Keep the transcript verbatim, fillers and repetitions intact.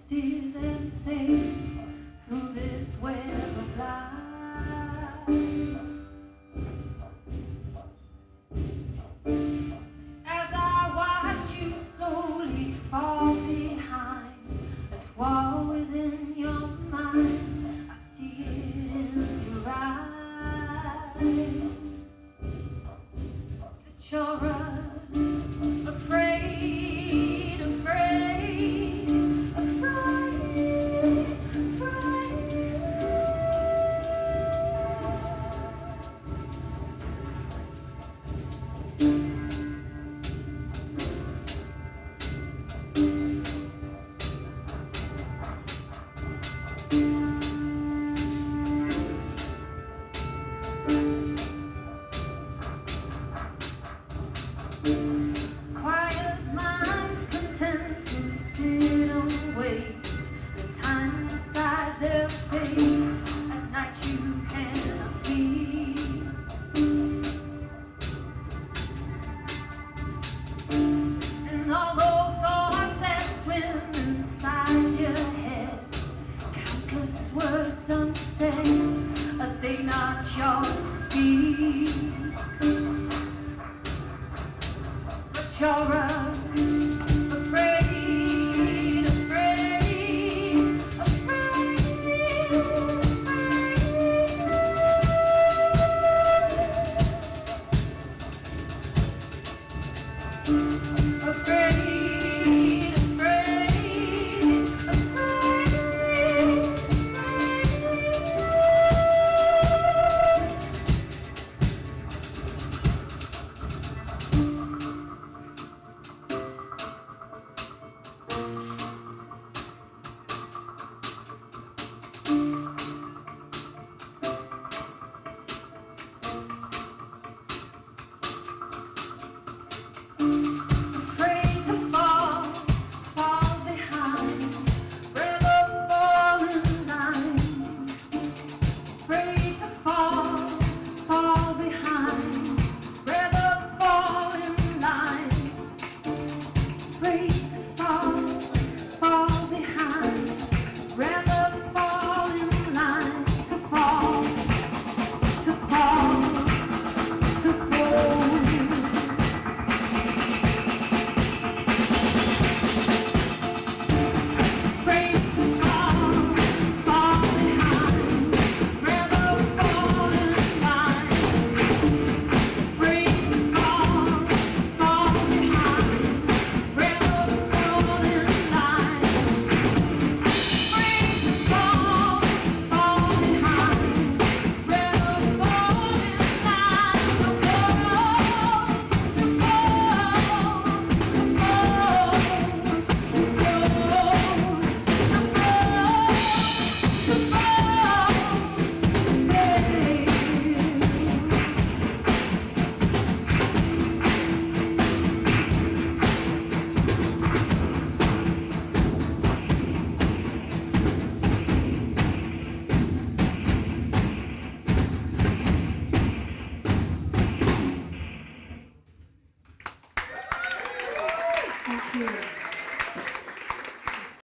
still and safe through this web of lies. As I watch you slowly fall behind that wall within your mind, I see it in your eyes that you're afraid, afraid, afraid, afraid. Quiet minds content to sit and wait, the time to decide their fate. At night you cannot sleep, and all those thoughts that swim inside your head, countless words unsaid, are they not yours to speak?